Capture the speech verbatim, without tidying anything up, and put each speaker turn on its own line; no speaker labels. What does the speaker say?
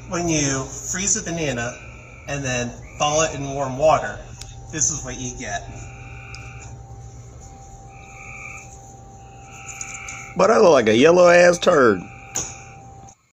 when you freeze a banana and then thaw it in warm water, this is what you get.
But I look like a yellow ass turd.